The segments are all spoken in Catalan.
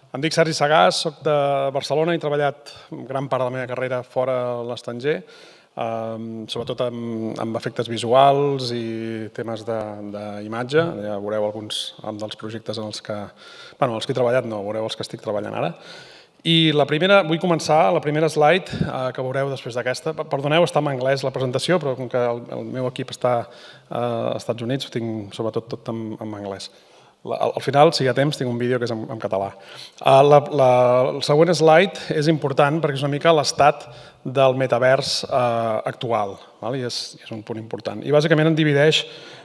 Em dic Sergi Sagàs, soc de Barcelona, he treballat gran part de la meva carrera fora a l'estranger, sobretot amb efectes visuals i temes d'imatge. Ja veureu alguns dels projectes en els que he treballat, no, veureu els que estic treballant ara. I vull començar, la primera slide que veureu després d'aquesta. Perdoneu, està en anglès la presentació, però com que el meu equip està als Estats Units, ho tinc sobretot tot en anglès. Al final, si hi ha temps, tinc un vídeo que és en català. El següent slide és important perquè és una mica l'estat del metavers actual, i és un punt important. I bàsicament em divideix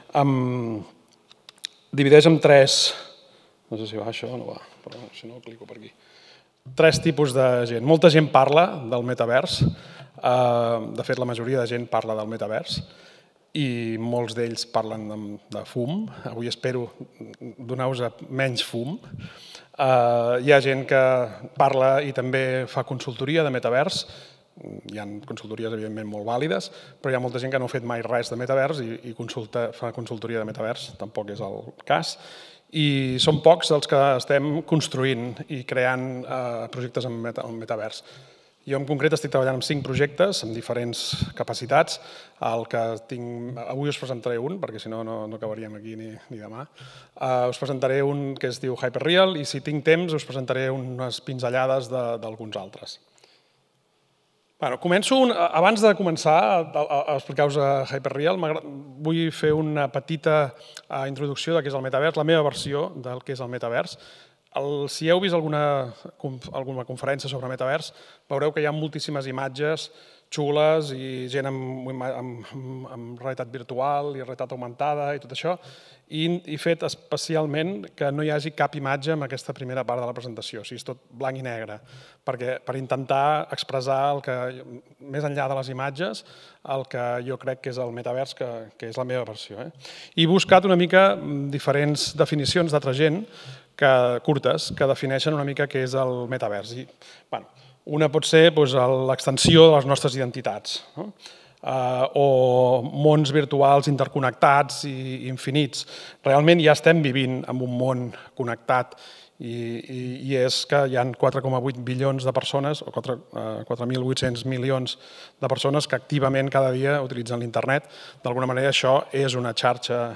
en tres... No sé si va això o no va, però si no, clico per aquí. Tres tipus de gent. Molta gent parla del metavers. De fet, la majoria de gent parla del metavers i molts d'ells parlen de fum. Avui espero donar-vos menys fum. Hi ha gent que parla i també fa consultoria de metavers. Hi ha consultories, evidentment, molt vàlides, però hi ha molta gent que no ha fet mai res de metavers i fa consultoria de metavers. Tampoc és el cas. I són pocs els que estem construint i creant projectes en metavers. Jo en concret estic treballant en 5 projectes amb diferents capacitats. Avui us presentaré un, perquè si no, no acabaríem aquí ni demà. Us presentaré un que es diu Hyperreal i si tinc temps us presentaré unes pinzellades d'alguns altres. Començo, abans de començar a explicar-vos Hyperreal, vull fer una petita introducció del que és el metavers, la meva versió del que és el metavers. Si heu vist alguna conferència sobre metavers, veureu que hi ha moltíssimes imatges xules i gent amb realitat virtual i realitat augmentada i tot això, i he fet especialment que no hi hagi cap imatge en aquesta primera part de la presentació, o sigui, és tot blanc i negre, per intentar expressar, més enllà de les imatges, el que jo crec que és el metavers, que és la meva versió. He buscat una mica diferents definicions d'altra gent, curtes, que defineixen una mica què és el metavers. Una pot ser l'extensió de les nostres identitats, o mons virtuals interconnectats i infinits. Realment ja estem vivint en un món connectat i és que hi ha 4,8 bilions de persones, o 4.800 milions de persones que activament cada dia utilitzen l'internet. D'alguna manera això és una xarxa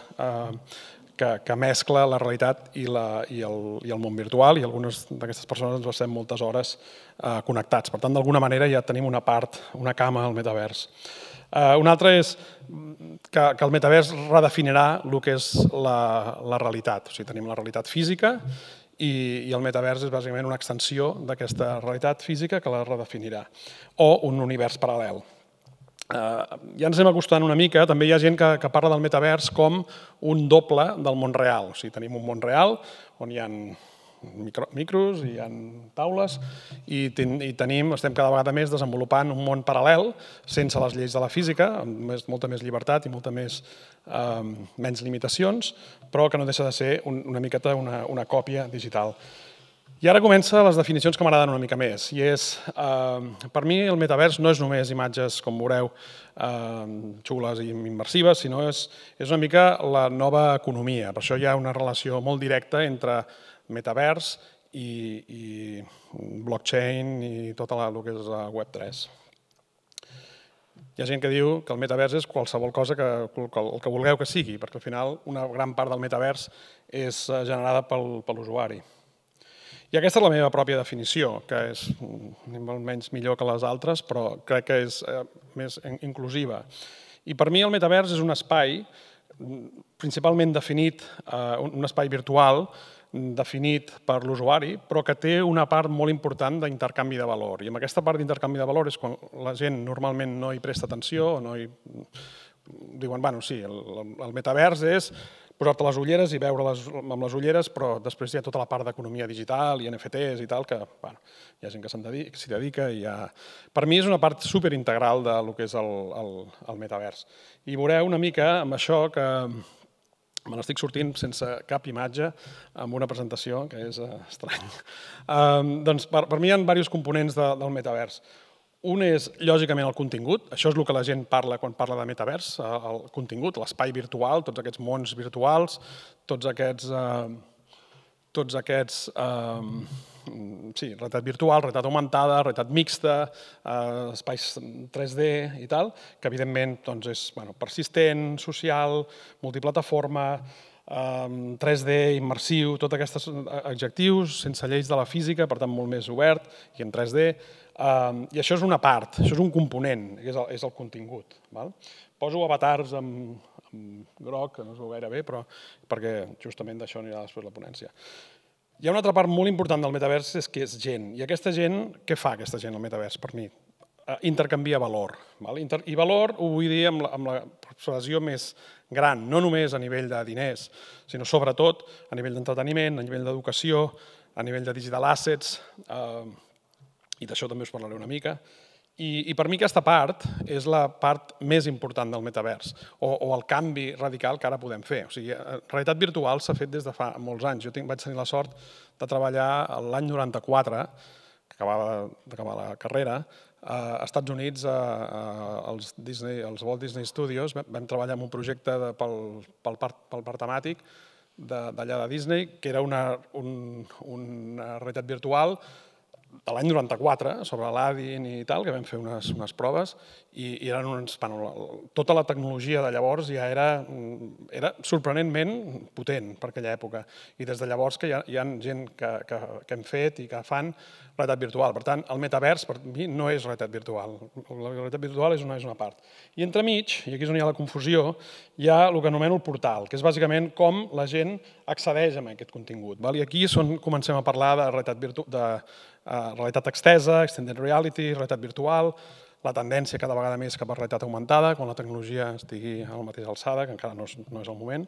que mescla la realitat i el món virtual, i algunes d'aquestes persones ens passem moltes hores connectats. Per tant, d'alguna manera ja tenim una cama al metavers. Una altra és que el metavers redefinirà el que és la realitat. O sigui, tenim la realitat física i el metavers és bàsicament una extensió d'aquesta realitat física que la redefinirà. O un univers paral·lel. Ja ens anem acostant una mica, també hi ha gent que parla del metavers com un doble del món real. O sigui, tenim un món real on hi ha micros, hi ha taules i estem cada vegada més desenvolupant un món paral·lel sense les lleis de la física, amb molta més llibertat i menys limitacions, però que no deixa de ser una miqueta una còpia digital. I ara comença les definicions que m'agraden una mica més. I és, per mi, el metavers no és només imatges, com veureu, xules i immersives, sinó és una mica la nova economia. Per això hi ha una relació molt directa entre metavers i blockchain i tot el que és la Web3. Hi ha gent que diu que el metavers és qualsevol cosa el que vulgueu que sigui, perquè al final una gran part del metavers és generada per l'usuari. I aquesta és la meva pròpia definició, que és molt menys millor que les altres, però crec que és més inclusiva. I per mi el metavers és un espai principalment definit, un espai virtual definit per l'usuari, però que té una part molt important d'intercanvi de valor. I amb aquesta part d'intercanvi de valor és quan la gent normalment no hi presta atenció, o no hi... Diuen, bueno, sí, el metavers és posar-te les ulleres i veure-les amb les ulleres, però després hi ha tota la part d'economia digital i NFTs i tal, que hi ha gent que s'hi dedica. Per mi és una part superintegral del que és el metavers. I veureu una mica amb això que me n'estic sortint sense cap imatge amb una presentació, que és estrany. Doncs per mi hi ha diversos components del metavers. Un és, lògicament, el contingut. Això és el que la gent parla quan parla de metavers, el contingut, l'espai virtual, tots aquests mons virtuals, tots aquests sí, realitat virtual, realitat augmentada, realitat mixta, espais 3D i tal, que evidentment és persistent, social, multiplataforma, 3D, immersiu, tots aquests adjectius, sense lleis de la física, per tant molt més obert i en 3D. I això és una part, això és un component, que és el contingut. Poso avatars amb groc, que no es veu gaire bé, però perquè justament d'això anirà després la ponència. Hi ha una altra part molt important del metavers, és que és gent. I aquesta gent, què fa aquesta gent al metavers, per mi? Intercanvia valor. I valor ho vull dir amb l'expressió més gran, no només a nivell de diners, sinó sobretot a nivell d'entreteniment, a nivell d'educació, a nivell de digital assets, i d'això també us parlaré una mica. I per mi aquesta part és la part més important del metavers, o el canvi radical que ara podem fer. O sigui, realitat virtual s'ha fet des de fa molts anys. Jo vaig tenir la sort de treballar l'any 94, que acabava d'acabar la carrera, als Estats Units, als Walt Disney Studios. Vam treballar en un projecte pel parc temàtic d'allà de Disney, que era una realitat virtual de l'any 94, sobre l'Aladdin i tal, que vam fer unes proves, i tota la tecnologia de llavors ja era sorprenentment potent per aquella època. I des de llavors que hi ha gent que hem fet i que fan realitat virtual. Per tant, el metavers per mi no és realitat virtual. La realitat virtual és una part. I entremig, i aquí és on hi ha la confusió, hi ha el que anomeno el portal, que és bàsicament com la gent accedeix a aquest contingut. I aquí és on comencem a parlar de realitat extesa, extended reality, realitat virtual, la tendència cada vegada més cap a realitat augmentada, quan la tecnologia estigui a la mateixa alçada, que encara no és el moment.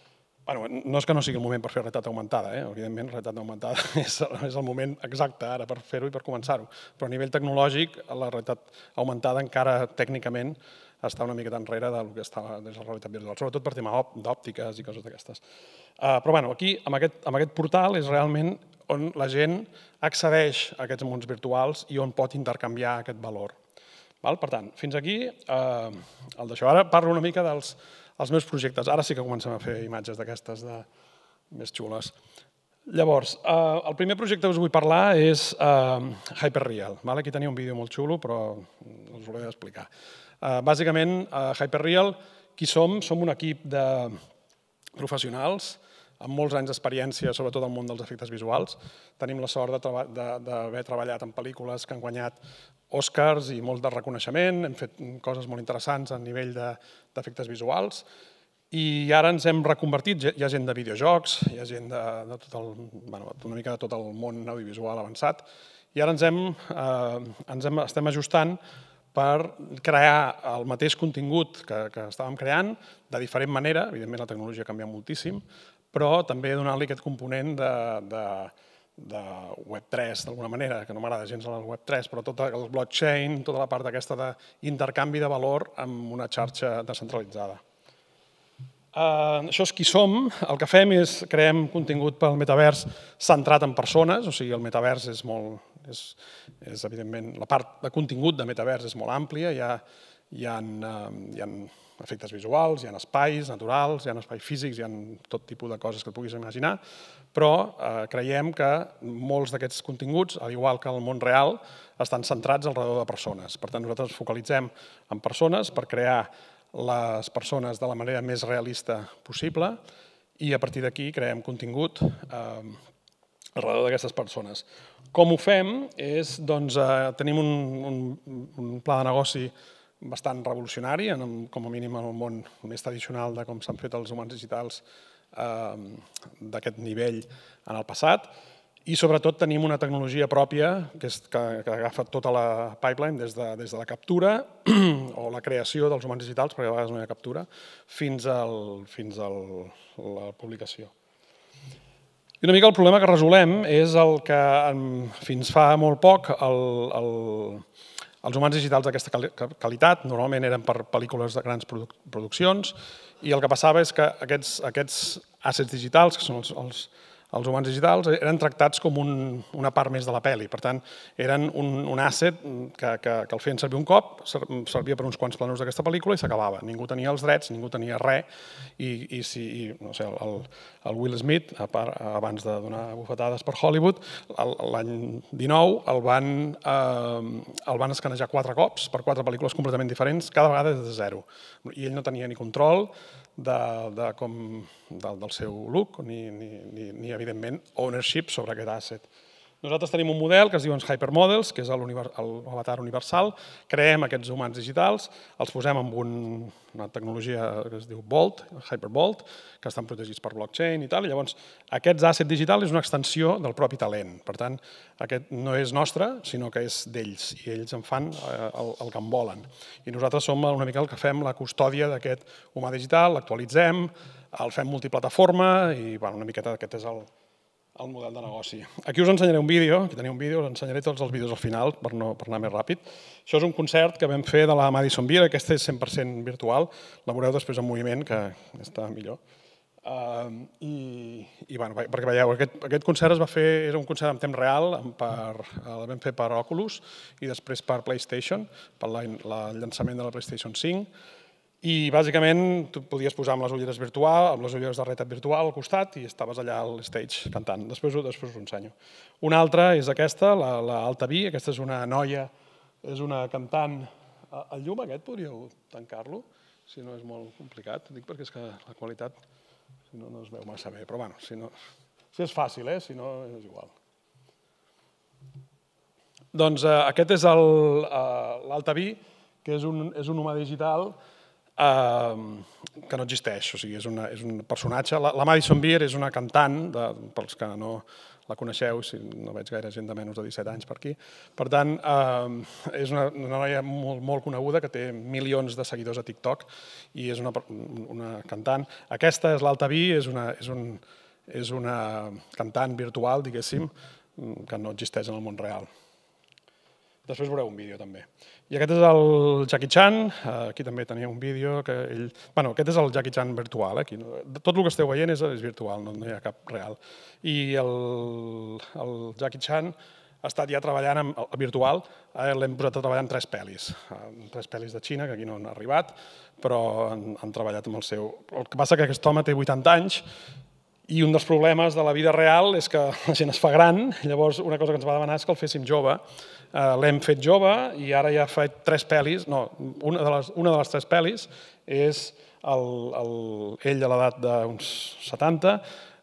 No és que no sigui el moment per fer realitat augmentada, evidentment realitat augmentada és el moment exacte ara per fer-ho i per començar-ho, però a nivell tecnològic la realitat augmentada encara tècnicament està una miqueta enrere del que estava des de la realitat virtual, sobretot per tema d'òptiques i coses d'aquestes. Però aquí, amb aquest portal, és realment on la gent accedeix a aquests mons virtuals i on pot intercanviar aquest valor. Per tant, fins aquí el d'això. Ara parlo una mica dels meus projectes. Ara sí que comencem a fer imatges d'aquestes més xules. Llavors, el primer projecte que us vull parlar és Hyperreal. Aquí tenia un vídeo molt xulo, però us ho he d'explicar. Bàsicament, Hyperreal, qui som? Som un equip de professionals amb molts anys d'experiència, sobretot al món dels efectes visuals. Tenim la sort d'haver treballat en pel·lícules que han guanyat Oscars i molt de reconeixement. Hem fet coses molt interessants a nivell d'efectes visuals. I ara ens hem reconvertit. Hi ha gent de videojocs, hi ha gent una mica de tot el món audiovisual avançat. I ara estem ajustant per crear el mateix contingut que estàvem creant de diferent manera. Evidentment, la tecnologia ha canviat moltíssim, però també donar-li aquest component de Web3, d'alguna manera, que no m'agrada gens el Web3, però tot el blockchain, tota la part aquesta d'intercanvi de valor amb una xarxa descentralitzada. Això és qui som. El que fem és creem contingut pel metavers centrat en persones, o sigui, el metavers és molt... evidentment, la part de contingut de metavers és molt àmplia, hi ha efectes visuals, hi ha espais naturals, hi ha espais físics, hi ha tot tipus de coses que et puguis imaginar, però creiem que molts d'aquests continguts, al igual que el món real, estan centrats al redor de persones. Per tant, nosaltres ens focalitzem en persones per crear les persones de la manera més realista possible i a partir d'aquí creem contingut alrededor d'aquestes persones. Com ho fem és, doncs, tenim un pla de negoci bastant revolucionari, com a mínim en el món més tradicional de com s'han fet els humans digitals d'aquest nivell en el passat, i sobretot tenim una tecnologia pròpia que agafa tota la pipeline des de la captura o la creació dels humans digitals, perquè a vegades no hi ha captura, fins a la publicació. I una mica el problema que resolem és el que fins fa molt poc els humans digitals d'aquesta qualitat normalment eren per pel·lícules de grans produccions i el que passava és que aquests assets digitals, que són els humans digitals eren tractats com una part més de la pel·li. Per tant, eren un asset que el feien servir un cop, servia per uns quants plànols d'aquesta pel·lícula i s'acabava. Ningú tenia els drets, ningú tenia res, i no sé, el Will Smith, abans de donar bufetades per Hollywood, l'any 19 el van escanejar 4 cops per 4 pel·lícules completament diferents, cada vegada des de zero. I ell no tenia ni control del seu look ni evidentment, ownership sobre aquest asset. Nosaltres tenim un model que es diu Hypermodels, que és l'avatar universal. Creem aquests humans digitals, els posem amb una tecnologia que es diu Bolt, Hyperbolt, que estan protegits per blockchain i tal. I llavors, aquests assets digitals és una extensió del propi talent. Per tant, aquest no és nostre, sinó que és d'ells. I ells en fan el que en volen. I nosaltres som una mica el que fem la custòdia d'aquest humà digital, l'actualitzem, el fem multiplataforma i una miqueta aquest és el model de negoci. Aquí us ensenyaré un vídeo, aquí teniu un vídeo, us ensenyaré tots els vídeos al final per anar més ràpid. Això és un concert que vam fer de la Madison Beer, aquesta és 100% virtual, la veureu després en moviment, que està millor. Perquè veieu, aquest concert es va fer, era un concert en temps real, el vam fer per Oculus i després per PlayStation, per el llançament de la PlayStation 5. I bàsicament tu podies posar amb les ulleres virtuals, amb les ulleres de realitat virtual al costat i estaves allà al stage cantant. Després us ho ensenyo. Una altra és aquesta, l'Alta Vi. Aquesta és una noia, és una cantant. El llum aquest podríeu tancar-lo, si no és molt complicat. Dic perquè és que la qualitat no es veu massa bé, però bueno, si és fàcil, si no és igual. Doncs aquest és l'Alta Vi, que és un humà digital que no existeix, o sigui, és un personatge. La Madison Beer és una cantant, pels que no la coneixeu, si no veig gaire gent de menys de 17 anys per aquí. Per tant, és una noia molt coneguda que té milions de seguidors a TikTok i és una cantant. Aquesta és l'Alta Vi, és una cantant virtual, diguéssim, que no existeix en el món real. Després veureu un vídeo també. I aquest és el Jackie Chan, aquí també tenia un vídeo que ell... Bueno, aquest és el Jackie Chan virtual, tot el que esteu veient és virtual, no hi ha cap real. I el Jackie Chan ha estat ja treballant en virtual, l'hem posat a treballar en 3 pel·lis. 3 pel·lis de Xina, que aquí no han arribat, però han treballat amb el seu... El que passa és que aquest home té 80 anys i un dels problemes de la vida real és que la gent es fa gran, llavors una cosa que ens va demanar és que el féssim jove. L'hem fet jove i ara ja ha fet 3 pel·lis, no, una de les 3 pel·lis és ell a l'edat d'uns 70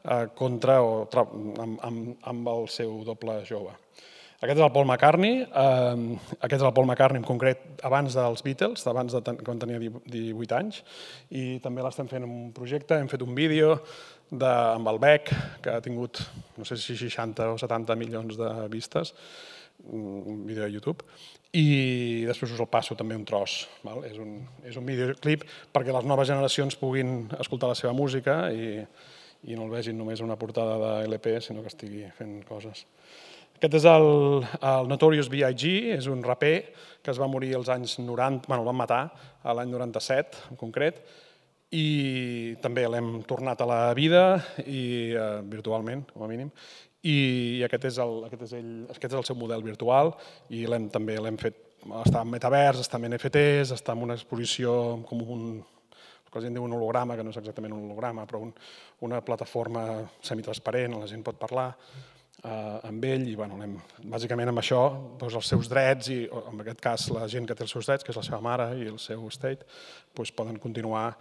amb el seu doble jove. Aquest és el Paul McCartney, en concret abans dels Beatles, abans de quan tenia 18 anys, i també l'estem fent en un projecte, hem fet un vídeo amb el Beck, que ha tingut, no sé si 60 o 70 milions de vistes, un vídeo de YouTube, i després us el passo també un tros. És un videoclip perquè les noves generacions puguin escoltar la seva música i no el vegin només una portada de LP, sinó que estigui fent coses. Aquest és el Notorious B.I.G., és un raper que es va morir als anys 90, el van matar l'any 97 en concret, i també l'hem tornat a la vida, virtualment, com a mínim, i aquest és el seu model virtual i també l'hem fet, està en metavers, està en NFTs, està en una exposició com el que la gent diu un holograma, que no és exactament un holograma, però una plataforma semitransparent, la gent pot parlar amb ell i bàsicament amb això els seus drets i en aquest cas la gent que té els seus drets, que és la seva mare i el seu estate, poden continuar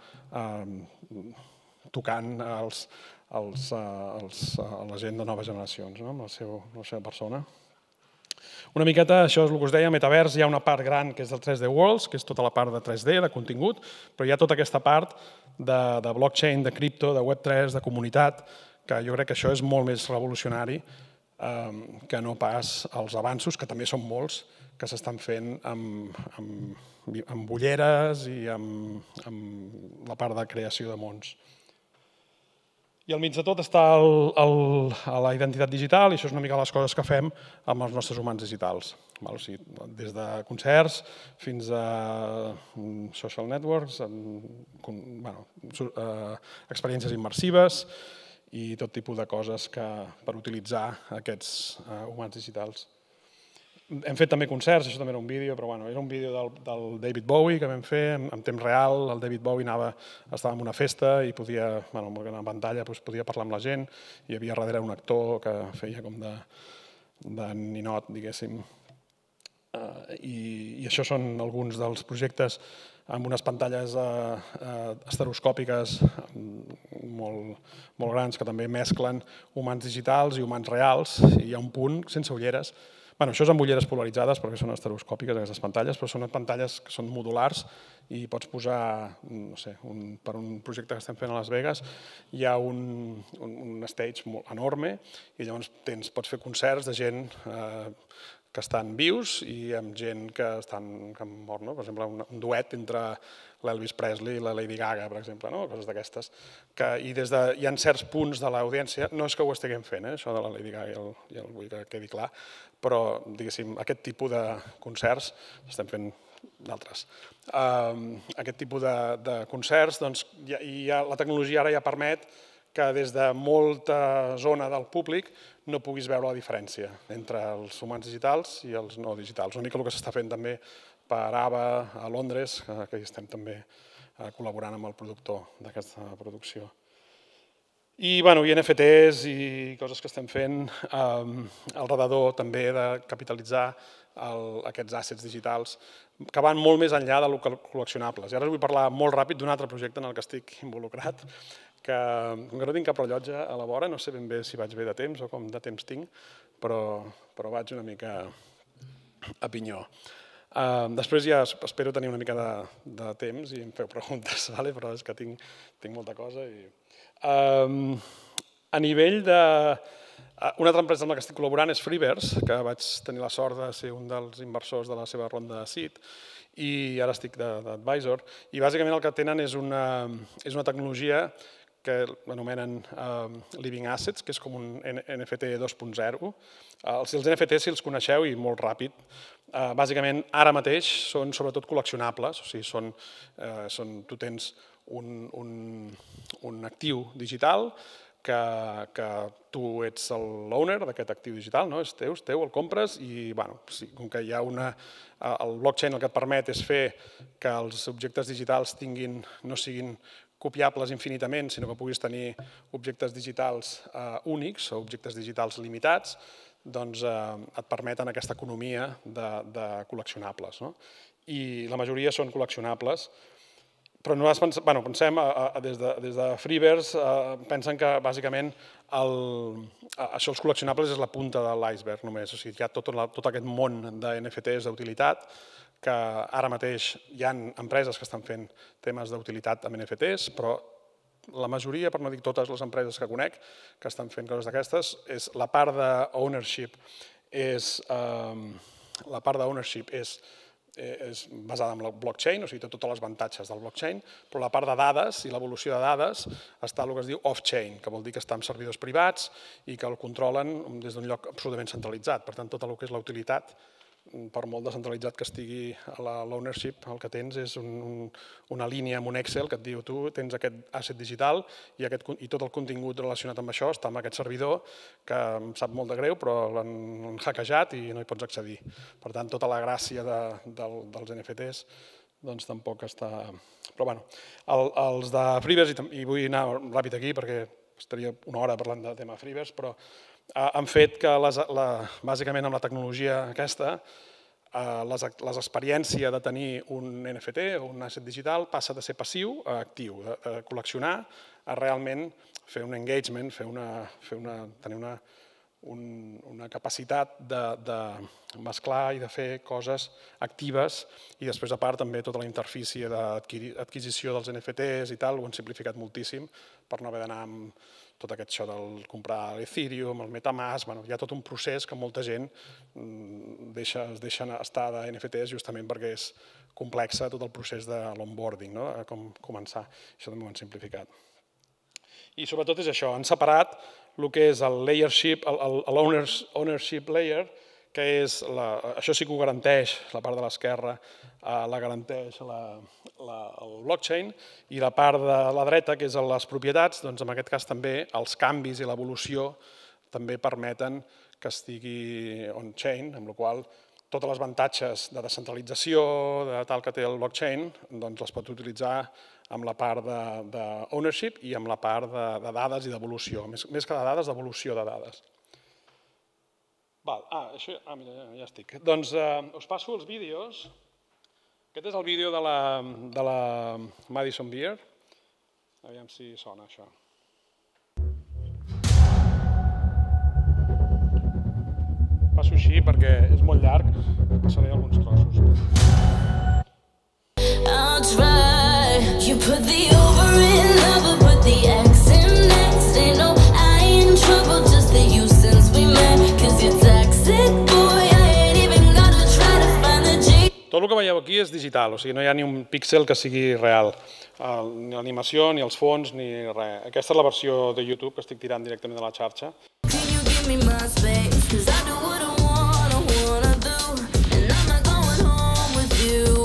tocant a la gent de noves generacions amb la seva persona. Una miqueta, això és el que us deia, metavers, hi ha una part gran que és del 3D Worlds, que és tota la part de 3D, de contingut, però hi ha tota aquesta part de blockchain, de cripto, de Web3, de comunitat, que jo crec que això és molt més revolucionari que no pas els avanços, que també són molts, que s'estan fent amb ulleres i amb la part de creació de mons. I al mig de tot està la identitat digital, i això és una mica les coses que fem amb els nostres humans digitals. Des de concerts fins a social networks, experiències immersives i tot tipus de coses per utilitzar aquests humans digitals. Hem fet també concerts, això també era un vídeo, però era un vídeo del David Bowie que vam fer en temps real. El David Bowie estava en una festa i podia, amb una pantalla, podia parlar amb la gent. Hi havia darrere un actor que feia com de ninot, diguéssim. I això són alguns dels projectes amb unes pantalles estereoscòpiques molt grans que també mesclen humans digitals i humans reals. Hi ha un punt sense ulleres. Això és amb ulleres polaritzades perquè són estereoscòpiques aquestes pantalles, però són pantalles que són modulars i pots posar, no sé, per un projecte que estem fent a Las Vegas, hi ha un stage molt enorme i llavors pots fer concerts de gent que estan vius i amb gent que mor, per exemple, un duet entre l'Elvis Presley i la Lady Gaga, per exemple, coses d'aquestes. I hi ha certs punts de l'audiència, no és que ho estiguem fent, això de la Lady Gaga, ja vull que quedi clar, però, diguéssim, aquest tipus de concerts, estem fent d'altres, aquest tipus de concerts, doncs la tecnologia ara ja permet que des de molta zona del públic no puguis veure la diferència entre els humans digitals i els no digitals. Una mica el que s'està fent també per ABBA a Londres, que hi estem també col·laborant amb el productor d'aquesta producció. I NFTs i coses que estem fent al redador també de capitalitzar aquests assets digitals que van molt més enllà del col·leccionables. I ara us vull parlar molt ràpid d'un altre projecte en el que estic involucrat, que no tinc cap rellotge a la vora, no sé ben bé si vaig bé de temps o com de temps tinc, però vaig una mica a pinyó. Després ja espero tenir una mica de temps i em feu preguntes, però és que tinc molta cosa. A nivell de... Una altra empresa amb la que estic col·laborant és Freeverse, que vaig tenir la sort de ser un dels inversors de la seva ronda de seed i ara estic d'advisor. I bàsicament el que tenen és una tecnologia que anomenen Living Assets, que és com un NFT 2.0. Els NFTs, si els coneixeu, i molt ràpid, bàsicament ara mateix són sobretot col·leccionables, o sigui, tu tens un actiu digital que tu ets l'owner d'aquest actiu digital, és teu, el compres i com que hi ha el blockchain el que et permet és fer que els objectes digitals no siguin copiables infinitament, sinó que puguis tenir objectes digitals únics o objectes digitals limitats, doncs et permeten aquesta economia de col·leccionables. I la majoria són col·leccionables, però nosaltres pensem, des de Freeverse, pensen que bàsicament això, els col·leccionables, és la punta de l'iceberg només. O sigui, hi ha tot aquest món de NFTs d'utilitat, que ara mateix hi ha empreses que estan fent temes d'utilitat amb NFTs, però la majoria, per no dir totes les empreses que conec, que estan fent coses d'aquestes, la part d'ownership és basada en el blockchain, o sigui, té tots els avantatges del blockchain, però la part de dades i l'evolució de dades està el que es diu off-chain, que vol dir que està en servidors privats i que el controlen des d'un lloc absolutament centralitzat. Per tant, tot el que és la utilitat, per molt descentralitzat que estigui l'ownership, el que tens és una línia en un Excel que et diu tu tens aquest asset digital i tot el contingut relacionat amb això està en aquest servidor que em sap molt de greu però l'han hackejat i no hi pots accedir. Per tant, tota la gràcia dels NFTs doncs tampoc està... Però bé, els de Freeverse, i vull anar ràpid aquí perquè estaria una hora parlant del tema Freeverse, però han fet que, bàsicament amb la tecnologia aquesta, l'experiència de tenir un NFT o un asset digital passa de ser passiu a actiu, de col·leccionar a realment fer un engagement, tenir una capacitat de mesclar i de fer coses actives i després, a part, també tota la interfície d'adquisició dels NFTs i tal, ho han simplificat moltíssim per no haver d'anar amb tot aquest això del comprar l'Ethereum, el Metamask, hi ha tot un procés que molta gent es deixa estar de NFTs justament perquè és complexa tot el procés de l'onboarding, com començar. Això també ho han simplificat. I sobretot és això, han separat el que és l'ownership layer, que és, això sí que ho garanteix, la part de l'esquerra la garanteix el blockchain, i la part de la dreta, que és les propietats, doncs en aquest cas també els canvis i l'evolució també permeten que estigui on-chain, amb la qual cosa totes les avantatges de descentralització de tal que té el blockchain les pot utilitzar amb la part d'ownership i amb la part de dades i d'evolució, més que de dades, d'evolució de dades. Mira, ja estic. Doncs us passo els vídeos. Aquest és el vídeo de la Madison Beer. Aviam si sona això. Passo així perquè és molt llarg, passaré alguns trossos. I'll try. You put the over in love, but put the X in next. Ain't no I in trouble, just the you since we met. Cause you're toxic, boy, I ain't even gotta try to find the G. Tot el que veieu aquí és digital, o sigui, no hi ha ni un píxel que sigui real. Ni l'animació, ni els fons, ni res. Aquesta és la versió de YouTube que estic tirant directament de la xarxa. Can you give me my space? Cause I do what I wanna do. And I'm not going home with you.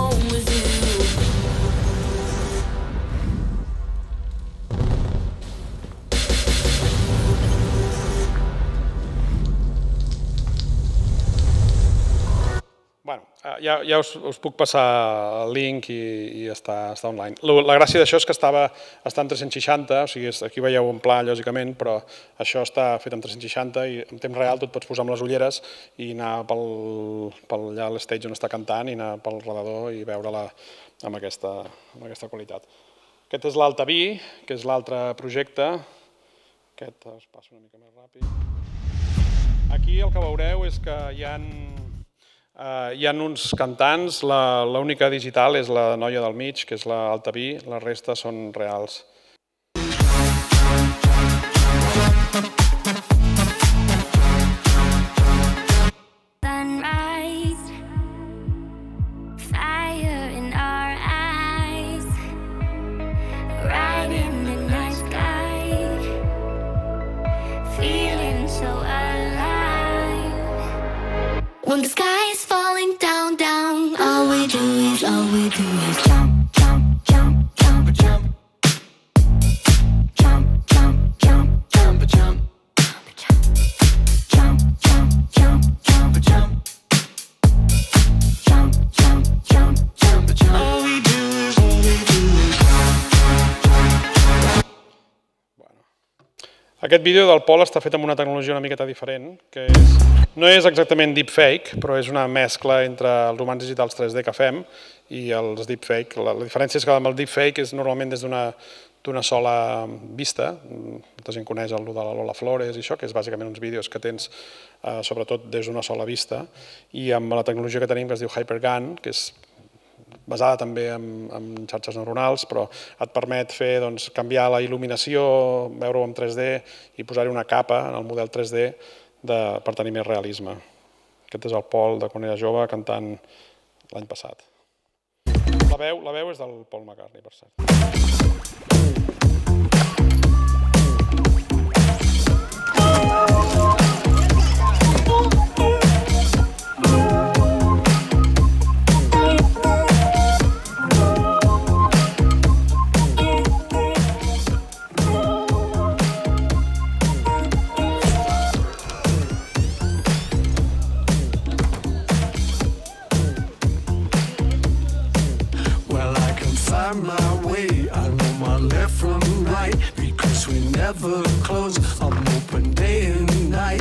Bueno, ja us puc passar el link i està online. La gràcia d'això és que està en 360, o sigui, aquí veieu un pla, lògicament, però això està fet en 360 i en temps real tu et pots posar amb les ulleres i anar allà a l'estage on està cantant i anar pel redador i veure-la amb aquesta qualitat. Aquest és l'Altaví, que és l'altre projecte. Aquest us passo una mica més ràpid. Aquí el que veureu és que hi ha uns cantants, l'única digital és la noia del mig, que és l'Altaví, la resta són reals. When the sky is falling down, down, all we do is jump, jump, jump, jump, jump. Jump, jump, jump, jump, jump. Jump, jump, jump, jump, jump. Jump, jump, jump, jump, jump. All we do is Bueno. Aquest vídeo del Pol està fet amb una tecnologia una miqueta diferent, que no és exactament deepfake, però és una mescla entre els romans digitals 3D que fem i els deepfake. La diferència és que amb el deepfake és normalment des d'una sola vista. Molta gent coneix el de la Lola Flores i això, que és bàsicament uns vídeos que tens sobretot des d'una sola vista. I amb la tecnologia que tenim, que es diu HyperGAN, que és basada també en xarxes neuronals, però et permet canviar la il·luminació, veure-ho en 3D i posar-hi una capa en el model 3D per tenir més realisme. Aquest és el Pol de quan era jove cantant l'any passat. La veu és del Paul McCartney, per cert. My way, I know my left from right, because we never close, I'm open day and night.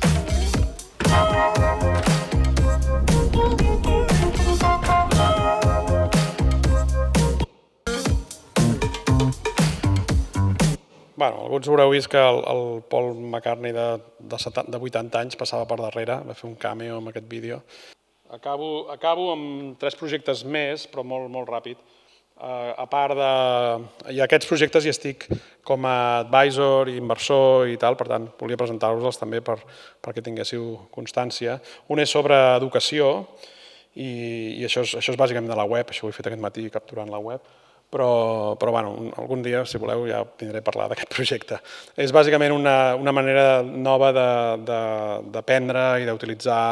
Bueno, alguns haureu vist que el Paul McCartney de 80 anys passava per darrere, va fer un cameo amb aquest vídeo. Acabo amb 3 projectes més, però molt ràpid. A part d'aquests projectes hi estic com a advisor i inversor i tal, per tant, volia presentar-vos-els també perquè tinguéssiu constància. Un és sobre educació i això és bàsicament de la web, això ho he fet aquest matí capturant la web, però algun dia, si voleu, ja tindré a parlar d'aquest projecte. És bàsicament una manera nova d'aprendre i d'utilitzar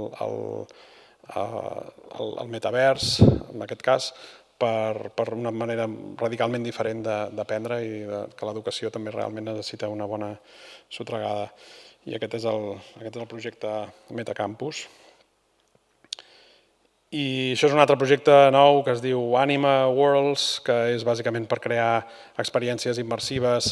el metavers, en aquest cas, per una manera radicalment diferent d'aprendre i que l'educació també realment necessita una bona sotragada. I aquest és el projecte Metacampus. I això és un altre projecte nou que es diu Anima Worlds, que és bàsicament per crear experiències immersives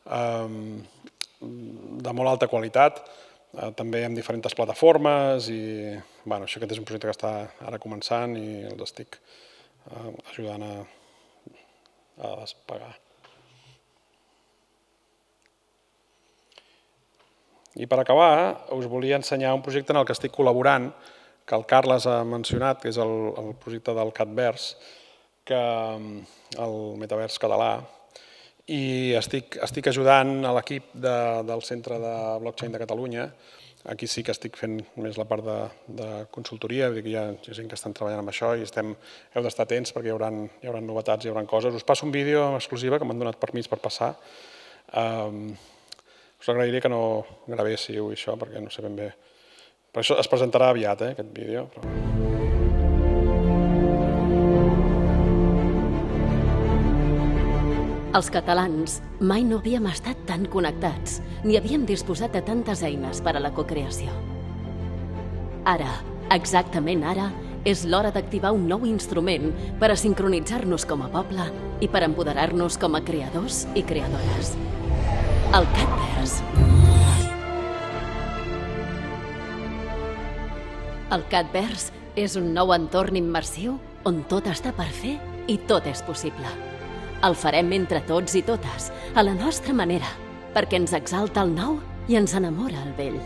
de molt alta qualitat, també amb diferents plataformes. I aquest és un projecte que està ara començant i els estic ajudant a despegar. I per acabar, us volia ensenyar un projecte en el que estic col·laborant, que el Carles ha mencionat, que és el projecte del Catverse, el metavers català, i estic ajudant a l'equip del Centre de Blockchain de Catalunya. Aquí sí que estic fent més la part de consultoria, hi ha gent que estan treballant amb això i heu d'estar atents perquè hi haurà novetats, hi haurà coses. Us passo un vídeo en exclusiva que m'han donat permís per passar. Us agrairia que no gravéssiu això perquè no sé ben bé. Per això es presentarà aviat, aquest vídeo. Els catalans mai no havíem estat tan connectats, ni havíem disposat de tantes eines per a la cocreació. Ara, exactament ara, és l'hora d'activar un nou instrument per a sincronitzar-nos com a poble i per empoderar-nos com a creadors i creadores. El Catverse. El Catverse és un nou entorn immersiu on tot està per fer i tot és possible. El farem entre tots i totes, a la nostra manera, perquè ens exalta el nou i ens enamora el vell.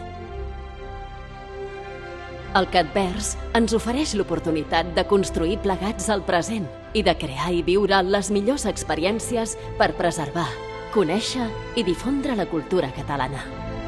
El Catverse ens ofereix l'oportunitat de construir plegats el present i de crear i viure les millors experiències per preservar, conèixer i difondre la cultura catalana.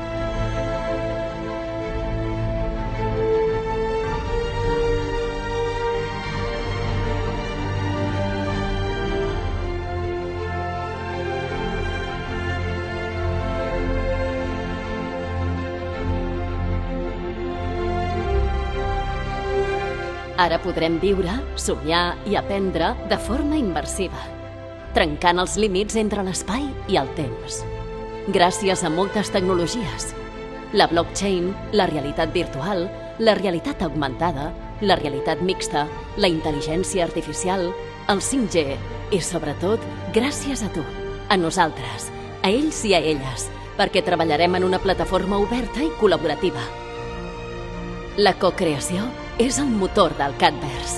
Ara podrem viure, somiar i aprendre de forma immersiva, trencant els límits entre l'espai i el temps. Gràcies a moltes tecnologies, la blockchain, la realitat virtual, la realitat augmentada, la realitat mixta, la intel·ligència artificial, el 5G i, sobretot, gràcies a tu, a nosaltres, a ells i a elles, perquè treballarem en una plataforma oberta i col·laborativa. La cocreació és el motor del Catverse.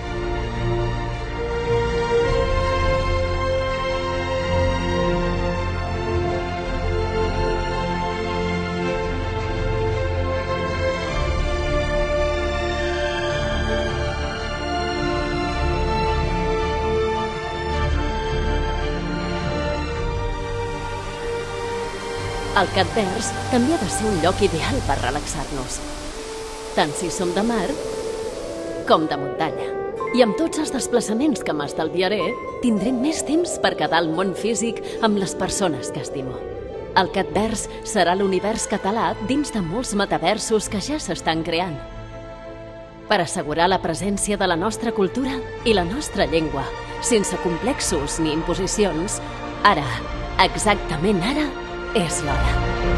El Catverse també ha de ser un lloc ideal per relaxar-nos, tant si som de mar com de muntanya. I amb tots els desplaçaments que m'estalviaré, tindré més temps per quedar al món físic amb les persones que estimo. El Catverse serà l'univers català dins de molts metaversos que ja s'estan creant. Per assegurar la presència de la nostra cultura i la nostra llengua, sense complexos ni imposicions, ara, exactament ara, és l'hora.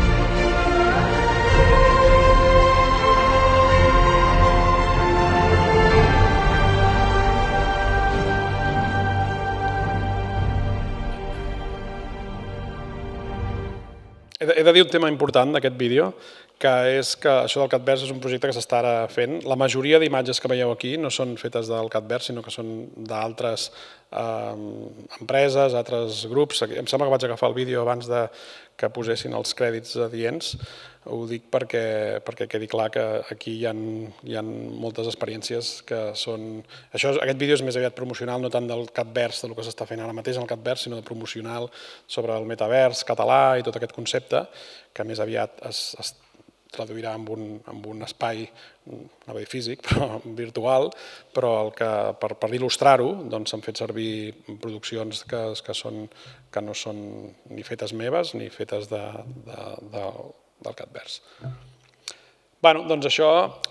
He de dir un tema important d'aquest vídeo, que és que això del Catverse és un projecte que s'està ara fent. La majoria d'imatges que veieu aquí no són fetes del Catverse, sinó que són d'altres empreses, altres grups. Em sembla que vaig agafar el vídeo abans que posessin els crèdits adients. Ho dic perquè quedi clar que aquí hi ha moltes experiències que són... Aquest vídeo és més aviat promocional, no tant del Catverse, del que s'està fent ara mateix en el Catverse, sinó de promocional sobre el metavers català i tot aquest concepte, que més aviat traduirà en un espai, anava a dir físic, però virtual, però per il·lustrar-ho s'han fet servir produccions que no són ni fetes meves ni fetes del Catverse. Bé, doncs això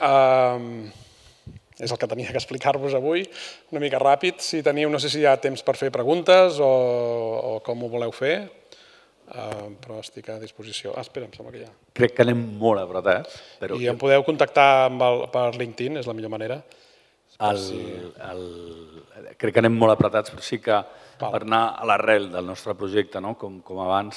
és el que tenia que explicar-vos avui, una mica ràpid. Si teniu, no sé si hi ha temps per fer preguntes o com ho voleu fer, però estic a disposició. Espera, em sembla que ja. Crec que anem molt apretats. I em podeu contactar per LinkedIn, és la millor manera. Crec que anem molt apretats, però sí que per anar a l'arrel del nostre projecte, com abans,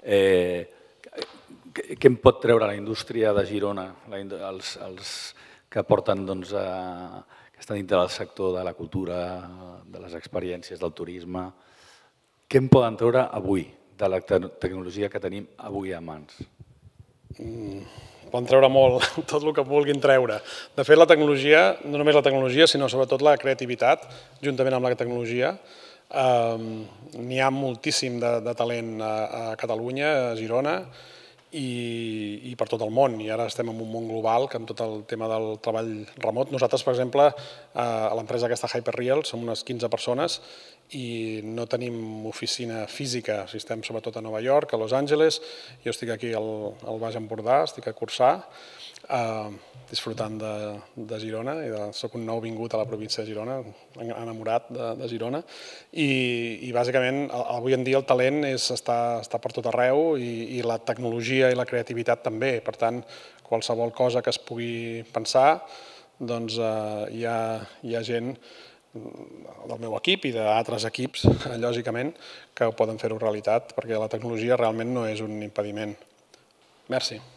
què em pot treure la indústria de Girona, els que porten, que estan dintre del sector de la cultura, de les experiències, del turisme, què em poden treure avui de la tecnologia que tenim avui a mans? Poden treure molt, tot el que vulguin treure. De fet, la tecnologia, no només la tecnologia, sinó sobretot la creativitat, juntament amb la tecnologia. N'hi ha moltíssim de talent a Catalunya, a Girona, i per tot el món. I ara estem en un món global, que amb tot el tema del treball remot. Nosaltres, per exemple, a l'empresa aquesta Hyperreal, som unes 15 persones i no tenim oficina física. Estem sobretot a Nova York, a Los Angeles. Jo estic aquí al Baix Empordà, estic a Corçà, disfrutant de Girona. Soc un nou vingut a la província de Girona, enamorat de Girona. I bàsicament, avui en dia el talent està per tot arreu i la tecnologia i la creativitat també. Per tant, qualsevol cosa que es pugui pensar, doncs hi ha gent del meu equip i d'altres equips, lògicament, que poden fer-ho realitat, perquè la tecnologia realment no és un impediment. Merci.